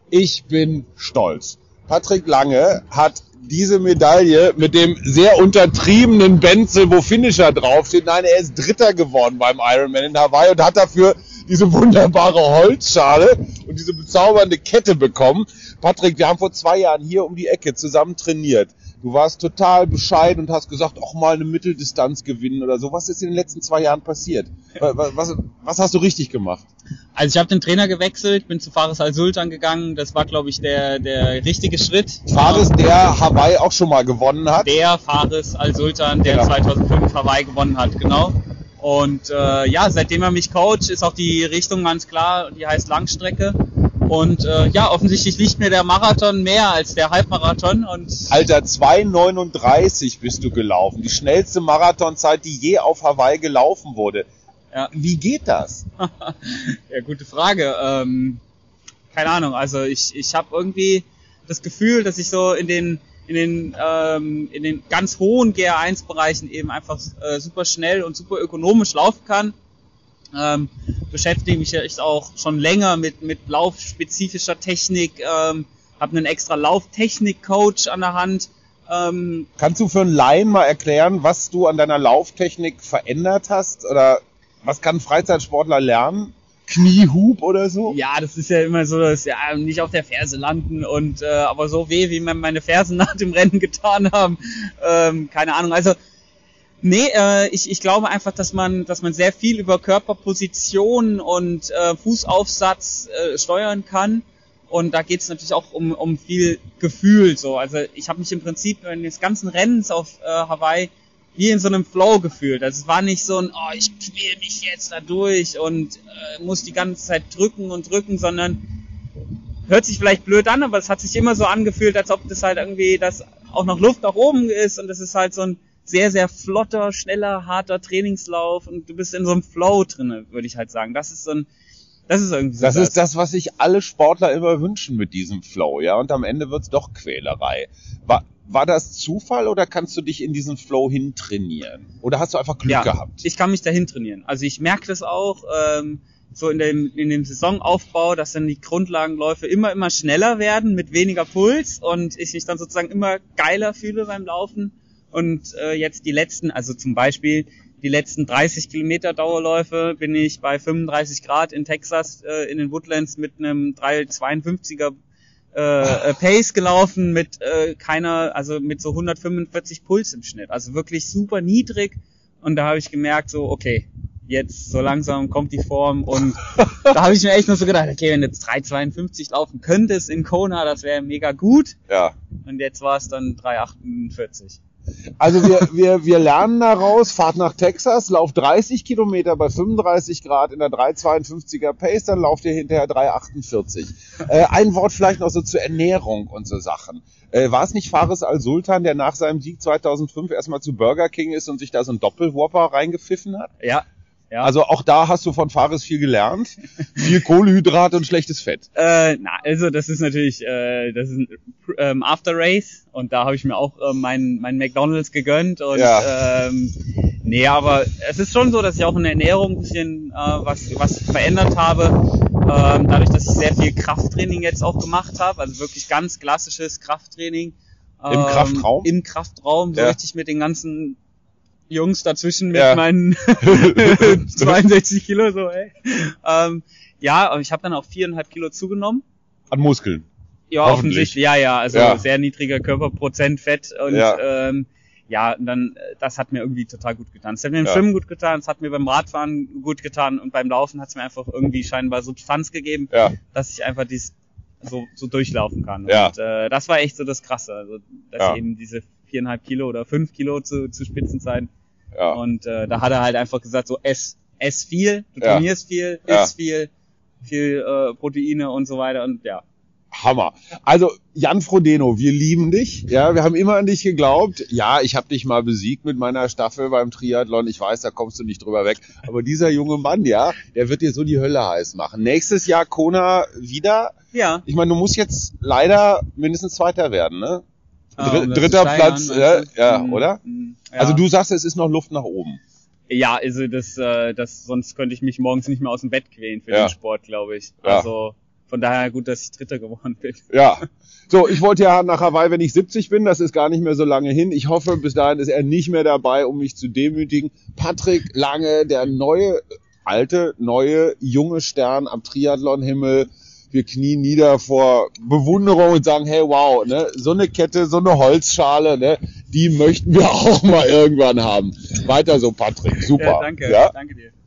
Ich bin stolz. Patrick Lange hat diese Medaille mit dem sehr untertriebenen Benzel, wo Finisher draufsteht. Nein, er ist Dritter geworden beim Ironman in Hawaii und hat dafür diese wunderbare Holzschale und diese bezaubernde Kette bekommen. Patrick, wir haben vor 2 Jahren hier um die Ecke zusammen trainiert. Du warst total bescheiden und hast gesagt, auch mal eine Mitteldistanz gewinnen oder so. Was ist in den letzten 2 Jahren passiert? Was hast du richtig gemacht? Also ich habe den Trainer gewechselt, bin zu Fares Al-Sultan gegangen. Das war, glaube ich, der richtige Schritt. Fares, der Hawaii auch schon mal gewonnen hat? Der Fares Al-Sultan, der 2005 Hawaii gewonnen hat, genau. Und seitdem er mich coacht, ist auch die Richtung ganz klar, die heißt Langstrecke. Und offensichtlich liegt mir der Marathon mehr als der Halbmarathon. Und Alter, 2,39 bist du gelaufen. Die schnellste Marathonzeit, die je auf Hawaii gelaufen wurde. Ja. Wie geht das? Ja, gute Frage. Keine Ahnung, also ich habe irgendwie das Gefühl, dass ich so in den ganz hohen GR1-Bereichen eben einfach super schnell und super ökonomisch laufen kann. Beschäftige mich jetzt auch schon länger mit laufspezifischer Technik, habe einen extra Lauftechnik-Coach an der Hand. Kannst du für einen Laien mal erklären, was du an deiner Lauftechnik verändert hast? Oder was kann ein Freizeitsportler lernen? Kniehub oder so? Ja, das ist ja immer so, dass nicht auf der Ferse landen und aber so weh, wie meine Fersen nach dem Rennen getan haben. Keine Ahnung, also nee, ich glaube einfach, dass man sehr viel über Körperposition und Fußaufsatz steuern kann. Und da geht es natürlich auch um viel Gefühl. So, also ich habe mich im Prinzip in des ganzen Rennens auf Hawaii wie in so einem Flow gefühlt. Also es war nicht so ein, ich quäl mich jetzt da durch und muss die ganze Zeit drücken, sondern hört sich vielleicht blöd an, aber es hat sich immer so angefühlt, als ob das halt irgendwie, dass auch noch Luft nach oben ist und das ist halt so ein sehr, sehr flotter, schneller, harter Trainingslauf und du bist in so einem Flow drinne, würde ich halt sagen. Das ist irgendwie so. Das ist das, was sich alle Sportler immer wünschen mit diesem Flow, ja, und am Ende wird's doch Quälerei. War das Zufall oder kannst du dich in diesen Flow hintrainieren? Oder hast du einfach Glück gehabt? Ich kann mich dahin trainieren. Also ich merke das auch, so in dem Saisonaufbau, dass dann die Grundlagenläufe immer schneller werden mit weniger Puls und ich mich dann sozusagen immer geiler fühle beim Laufen. Und jetzt die letzten, also zum Beispiel die letzten 30 Kilometer Dauerläufe bin ich bei 35 Grad in Texas in den Woodlands mit einem 3,52er Pace gelaufen mit mit so 145 Puls im Schnitt. Also wirklich super niedrig. Und da habe ich gemerkt, so okay, jetzt so langsam kommt die Form. Und da habe ich mir echt nur so gedacht, okay, wenn du jetzt 3,52 laufen könntest in Kona, das wäre mega gut. Ja. Und jetzt war es dann 3,48. Also wir lernen daraus, fahrt nach Texas, lauft 30 Kilometer bei 35 Grad in der 3,52er Pace, dann lauft ihr hinterher 3,48. Ein Wort vielleicht noch so zur Ernährung und so Sachen. War es nicht Fares Al-Sultan, der nach seinem Sieg 2005 erstmal zu Burger King ist und sich da so ein Doppelwhopper reingepfiffen hat? Ja. Also auch da hast du von Fares viel gelernt. Viel Kohlenhydrate und schlechtes Fett. Also das ist natürlich das ist ein After Race und da habe ich mir auch mein McDonald's gegönnt und aber es ist schon so, dass ich auch in der Ernährung ein bisschen was verändert habe. Dadurch, dass ich sehr viel Krafttraining jetzt auch gemacht habe, also wirklich ganz klassisches Krafttraining. Im Kraftraum? Im Kraftraum, so richtig mit den ganzen Jungs dazwischen mit meinen 62 Kilo so, ey. Aber ich habe dann auch 4,5 Kilo zugenommen. An Muskeln? Ja, offensichtlich. Also sehr niedriger Körperprozent Fett und dann das hat mir irgendwie total gut getan. Es hat mir im Schwimmen gut getan, es hat mir beim Radfahren gut getan und beim Laufen hat es mir einfach irgendwie scheinbar Substanz gegeben, dass ich einfach so durchlaufen kann. Ja. Und das war echt so das Krasse, also dass ich eben diese 4,5 Kilo oder 5 Kilo zu Spitzenzeiten. Ja. Und da hat er halt einfach gesagt, so ess viel, du trainierst viel, isst viel Proteine und so weiter und Hammer. Also Jan Frodeno, wir lieben dich. Ja, wir haben immer an dich geglaubt. Ja, ich habe dich mal besiegt mit meiner Staffel beim Triathlon. Ich weiß, da kommst du nicht drüber weg. Aber dieser junge Mann, der wird dir so die Hölle heiß machen. Nächstes Jahr Kona wieder. Ja. Ich meine, du musst jetzt leider mindestens Zweiter werden, ne? Dritter Platz, oder? Ja. Also du sagst, es ist noch Luft nach oben. Ja, also das sonst könnte ich mich morgens nicht mehr aus dem Bett quälen für den Sport, glaube ich. Also von daher gut, dass ich Dritter geworden bin. Ja. So, ich wollte ja nach Hawaii, wenn ich 70 bin, das ist gar nicht mehr so lange hin. Ich hoffe, bis dahin ist er nicht mehr dabei, um mich zu demütigen. Patrick Lange, der neue, junge Stern am Triathlon-Himmel. Wir knien nieder vor Bewunderung und sagen, hey, wow, ne, so eine Kette, so eine Holzschale, ne, die möchten wir auch mal irgendwann haben. Weiter so, Patrick, super. Ja, danke, ja? Danke dir.